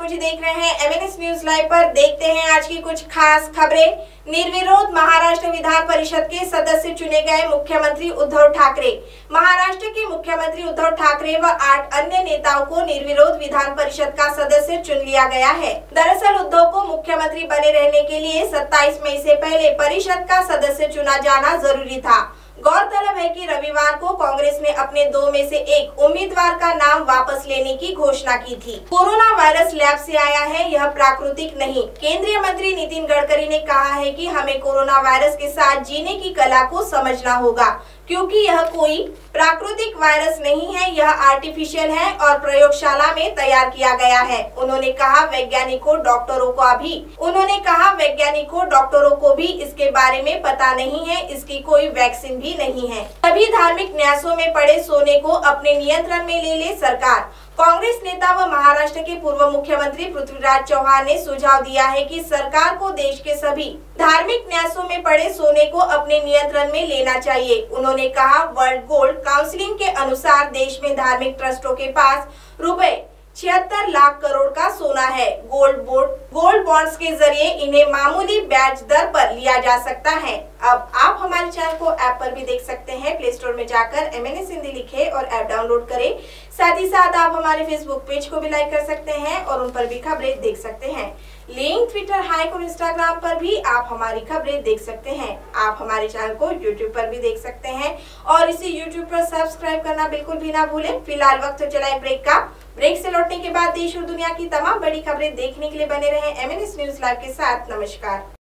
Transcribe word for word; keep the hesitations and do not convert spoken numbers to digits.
News देख रहे हैं एमएनएस न्यूज लाइव पर। देखते हैं आज की कुछ खास खबरें। निर्विरोध महाराष्ट्र विधान परिषद के सदस्य चुने गए मुख्यमंत्री उद्धव ठाकरे। महाराष्ट्र के मुख्यमंत्री उद्धव ठाकरे व आठ अन्य नेताओं को निर्विरोध विधान परिषद का सदस्य चुन लिया गया है। दरअसल उद्धव को मुख्यमंत्री बने रहने के लिए सत्ताईस मई से पहले परिषद का सदस्य चुना जाना जरूरी था। गौरतलब है कि रविवार को कांग्रेस ने अपने दो में से एक उम्मीदवार का नाम वापस लेने की घोषणा की थी। कोरोना वायरस लैब से आया है, यह प्राकृतिक नहीं। केंद्रीय मंत्री नितिन गडकरी ने कहा है कि हमें कोरोना वायरस के साथ जीने की कला को समझना होगा, क्योंकि यह कोई प्राकृतिक वायरस नहीं है, यह आर्टिफिशियल है और प्रयोगशाला में तैयार किया गया है। उन्होंने कहा वैज्ञानिकों डॉक्टरों को भी उन्होंने कहा वैज्ञानिकों डॉक्टरों को भी इसके बारे में पता नहीं है, इसकी कोई वैक्सीन भी नहीं है। सभी धार्मिक न्यासों में पड़े सोने को अपने नियंत्रण में ले ले सरकार। कांग्रेस नेता व महाराष्ट्र के पूर्व मुख्यमंत्री पृथ्वीराज चौहान ने सुझाव दिया है कि सरकार को देश के सभी धार्मिक न्यासों में पड़े सोने को अपने नियंत्रण में लेना चाहिए। उन्होंने कहा वर्ल्ड गोल्ड काउंसिल के अनुसार देश में धार्मिक ट्रस्टों के पास रुपए छिहत्तर लाख करोड़ का सोना है। गोल्ड बोर्ड गोल्ड बॉन्ड्स के जरिए इन्हें मामूली ब्याज दर पर लिया जा सकता है। अब आप हमारे चैनल को ऐप पर भी देख सकते हैं। प्ले स्टोर में जाकर एमएनएस हिंदी लिखें और ऐप डाउनलोड करें। साथ ही साथ आप हमारे फेसबुक पेज को भी लाइक कर सकते हैं और उन पर भी खबरें देख सकते हैं। लिंक ट्विटर, हाइक और इंस्टाग्राम पर भी आप हमारी खबरें देख सकते हैं। आप हमारे चैनल को यूट्यूब पर भी देख सकते हैं और इसे यूट्यूब पर सब्सक्राइब करना बिल्कुल भी ना भूलें। फिलहाल वक्त हो चला है ब्रेक का। ब्रेक से लौटने के बाद देश और दुनिया की तमाम बड़ी खबरें देखने के लिए बने रहें एमएनएस न्यूज लाइव के साथ। नमस्कार।